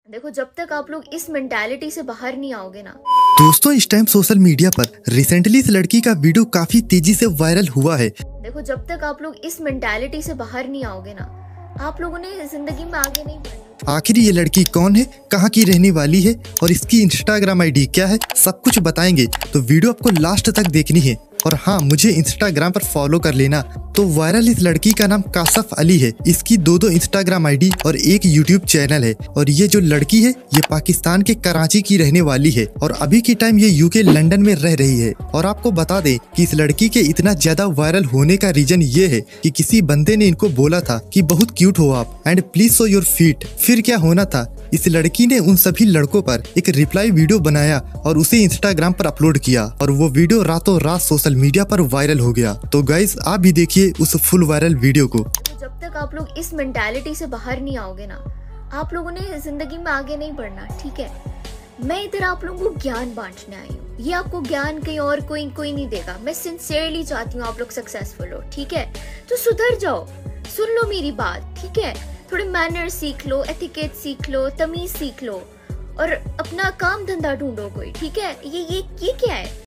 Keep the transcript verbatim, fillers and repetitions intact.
देखो, जब तक आप लोग इस मेंटालिटी से बाहर नहीं आओगे ना। दोस्तों, इस टाइम सोशल मीडिया पर रिसेंटली इस लड़की का वीडियो काफी तेजी से वायरल हुआ है। देखो, जब तक आप लोग इस मेंटालिटी से बाहर नहीं आओगे ना, आप लोगों ने जिंदगी में आगे नहीं बढ़ना। आखिर ये लड़की कौन है, कहाँ की रहने वाली है और इसकी इंस्टाग्राम आईडी क्या है, सब कुछ बताएंगे। तो वीडियो आपको लास्ट तक देखनी है। और हाँ, मुझे इंस्टाग्राम पर फॉलो कर लेना। तो वायरल इस लड़की का नाम कासफ अली है। इसकी दो दो इंस्टाग्राम आईडी और एक यूट्यूब चैनल है। और ये जो लड़की है ये पाकिस्तान के कराची की रहने वाली है और अभी के टाइम ये यूके लंदन में रह रही है। और आपको बता दें कि इस लड़की के इतना ज्यादा वायरल होने का रीजन ये है कि किसी बंदे ने इनको बोला था कि बहुत क्यूट हो आप and please show your feet. फिर क्या होना था, इस लड़की ने उन सभी लड़कों पर एक रिप्लाई वीडियो बनाया और उसे इंस्टाग्राम पर अपलोड किया और वो वीडियो रातों रात सोशल मीडिया पर वायरल हो गया। तो गाइस, आप भी देखिए उस फुल वायरल वीडियो को। तो जब तक आप लोग इस मेंटालिटी से बाहर नहीं आओगे ना, आप लोगों ने जिंदगी में आगे नहीं बढ़ना। ठीक है, मैं इधर आप लोगों को ज्ञान बांटने आई हूँ। ये आपको ज्ञान कहीं और कोई कोई नहीं देगा। मैं सिंसियरली चाहती हूँ आप लोग सक्सेसफुल हो। ठीक है, तो सुधर जाओ, सुन लो मेरी बात। ठीक है, थोड़े मैनर सीख लो, एथिकेट सीख लो, तमीज सीख लो और अपना काम धंधा ढूंढो कोई। ठीक है, ये ये ये क्या है?